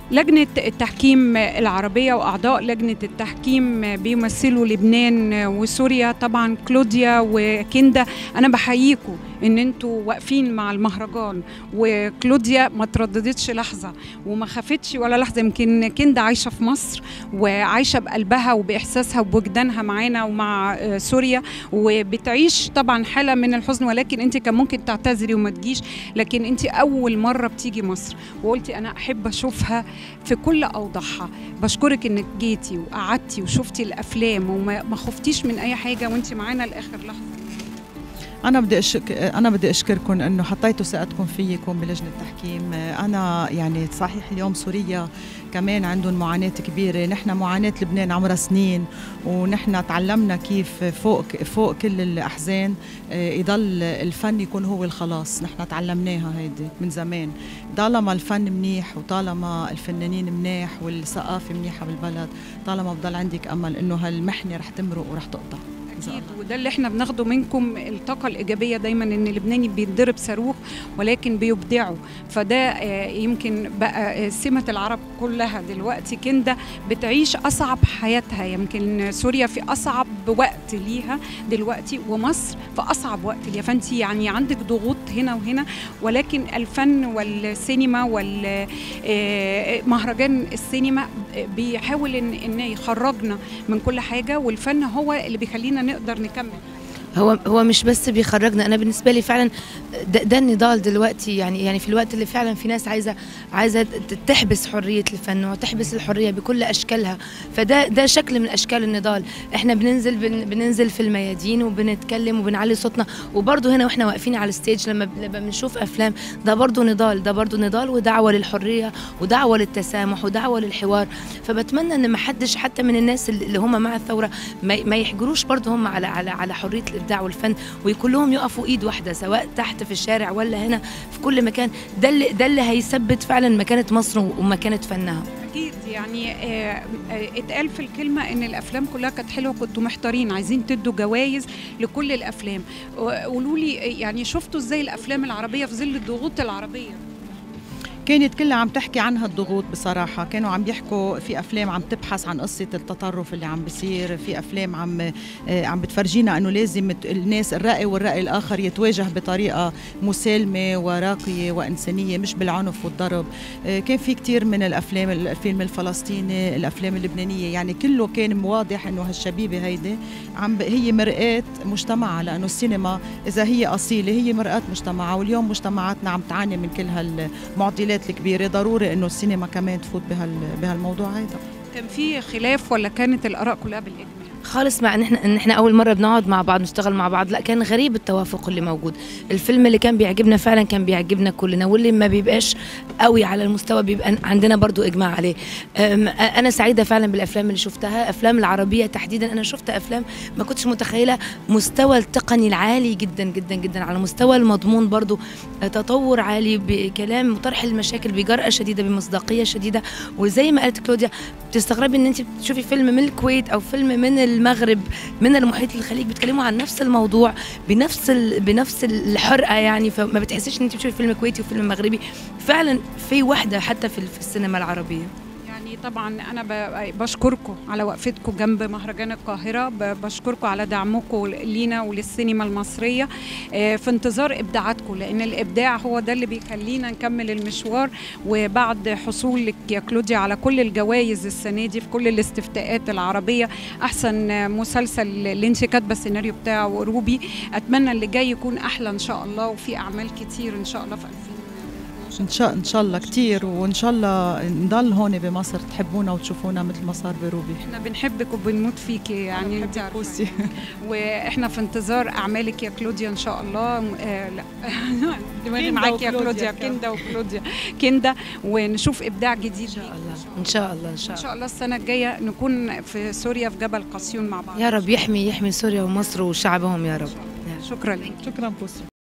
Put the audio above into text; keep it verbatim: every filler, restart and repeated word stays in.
لجنة التحكيم العربية وأعضاء لجنة التحكيم بيمثلوا لبنان وسوريا، طبعا كلوديا وكندا، أنا بحييكم إن أنتوا واقفين مع المهرجان، وكلوديا ما ترددتش لحظة وما خافتش ولا لحظة. يمكن كندا عايشة في مصر وعايشة بقلبها وبإحساسها وبوجدانها معانا ومع سوريا، وبتعيش طبعا حالة من الحزن، ولكن أنت كان ممكن تعتذري وما تجيش، لكن أنت أول مرة بتيجي مصر وقلتي أنا أحب أشوفها في كل أوضاعها. بشكرك إنك جيتي وقعدتي وشفتي الأفلام وما خفتيش من أي حاجة وأنت معانا لآخر لحظة. أنا بدي أشك... أنا بدي أشكركم إنه حطيتوا ثقتكم فيكم بلجنة التحكيم. أنا يعني صحيح اليوم سوريا كمان عندهم معاناة كبيرة، نحن معاناة لبنان عمرها سنين، ونحن تعلمنا كيف فوق فوق كل الأحزان يضل الفن يكون هو الخلاص. نحن تعلمناها هيدي من زمان. طالما الفن منيح وطالما الفنانين منيح والثقافة منيحة بالبلد، طالما بضل عندك أمل إنه هالمحنة رح تمرق ورح تقطع. أكيد، وده اللي احنا بناخده منكم، الطاقة الإيجابية دايما، إن اللبناني بيتضرب صاروخ ولكن بيبدعوا، فده يمكن بقى سمة العرب كلها دلوقتي. كندا بتعيش أصعب حياتها، يمكن سوريا في أصعب وقت ليها دلوقتي، ومصر في أصعب وقت ليها، فأنت يعني عندك ضغوط هنا وهنا، ولكن الفن والسينما والمهرجان السينما بيحاول إن, إن يخرجنا من كل حاجة، والفن هو اللي بيخلينا نقدر نكمل. هو هو مش بس بيخرجنا، انا بالنسبه لي فعلا ده, ده النضال دلوقتي، يعني يعني في الوقت اللي فعلا في ناس عايزه عايزه تحبس حريه الفن وتحبس الحريه بكل اشكالها، فده ده شكل من اشكال النضال. احنا بننزل بن بننزل في الميادين وبنتكلم وبنعلي صوتنا، وبرضه هنا واحنا واقفين على الستيج لما لما بنشوف افلام، ده برضه نضال، ده برضه نضال ودعوه للحريه ودعوه للتسامح ودعوه للحوار. فبتمنى ان ما حدش حتى من الناس اللي هم مع الثوره ما, ما يحجروش برضه هم على على على حريه الابداع والفن، وكلهم يقفوا ايد واحده، سواء تحت في الشارع ولا هنا في كل مكان. ده اللي ده اللي هيثبت فعلا مكانه مصر ومكانه فنها. اكيد، يعني اه اه اتقال في الكلمه ان الافلام كلها كانت حلوه، كنتوا محتارين عايزين تدوا جوائز لكل الافلام. قولوا لي يعني شفتوا ازاي الافلام العربيه في ظل الضغوط العربيه؟ كانت كلها عم تحكي عنها الضغوط بصراحة. كانوا عم بيحكوا في أفلام عم تبحث عن قصة التطرف اللي عم بيصير، في أفلام عم عم بتفرجينا أنه لازم الناس الرأي والرأي الآخر يتواجه بطريقة مسالمة وراقية وإنسانية، مش بالعنف والضرب. كان في كتير من الأفلام، الفيلم الفلسطيني، الأفلام اللبنانية، يعني كله كان واضح أنه هالشبيبة هيدي عم هي مرآة مجتمعها، لأنه السينما إذا هي أصيلة هي مرآة مجتمعها، واليوم مجتمعاتنا عم تعاني من كل هالمعضلات الكبيرة. ضروري انه السينما كمان تفوت بهال بهالموضوع هيدا. كان في خلاف ولا كانت الآراء كلها بالإجماع؟ خالص، مع ان احنا ان احنا اول مره بنقعد مع بعض نشتغل مع بعض، لا كان غريب التوافق اللي موجود. الفيلم اللي كان بيعجبنا فعلا كان بيعجبنا كلنا، واللي ما بيبقاش قوي على المستوى بيبقى عندنا برضو اجماع عليه. انا سعيده فعلا بالافلام اللي شفتها، افلام العربيه تحديدا. انا شفت افلام ما كنتش متخيله مستوى التقني العالي جدا جدا جدا، على مستوى المضمون برضو تطور عالي، بكلام وطرح المشاكل بجرأة شديده، بمصداقيه شديده. وزي ما قالت كلوديا، بتستغربي ان انت بتشوفي فيلم من الكويت او فيلم من المغرب، من المحيط الخليج، بيتكلموا عن نفس الموضوع بنفس بنفس الحرقه، يعني فما بتحسيش ان انت بتشوفي فيلم كويتي وفيلم مغربي. فعلا في وحده حتى في السينما العربيه. طبعا انا بشكركم على وقفتكم جنب مهرجان القاهره، بشكركم على دعمكم لينا وللسينما المصريه، في انتظار ابداعاتكم، لان الابداع هو ده اللي بيخلينا نكمل المشوار. وبعد حصولك يا كلوديا على كل الجوائز السنه دي في كل الاستفتاءات العربيه، احسن مسلسل اللي انت كاتبه السيناريو بتاعه روبي، اتمنى اللي جاي يكون احلى ان شاء الله، وفي اعمال كتير ان شاء الله في ألفين. ان شاء ان شاء الله كثير، وان شاء الله نضل هون بمصر تحبونا وتشوفونا مثل ما صار بروبي. احنا بنحبك وبنموت فيكي، يعني انت عارفه. واحنا في انتظار اعمالك يا كلوديا ان شاء الله. آه لا دماغي معاكي يا كلوديا، كندا وكلوديا كندا، ونشوف ابداع جديد ان شاء الله. ان شاء الله ان شاء الله ان شاء الله السنه الجايه نكون في سوريا في جبل قاسيون مع بعض. يا رب يحمي يحمي سوريا ومصر وشعبهم يا رب. شكرا لك. شكرا بوسي.